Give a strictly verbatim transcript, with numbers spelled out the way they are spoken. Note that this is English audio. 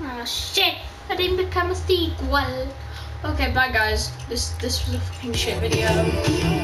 Oh shit, I didn't become a sequel. Okay, bye guys. This this was a fucking shit video.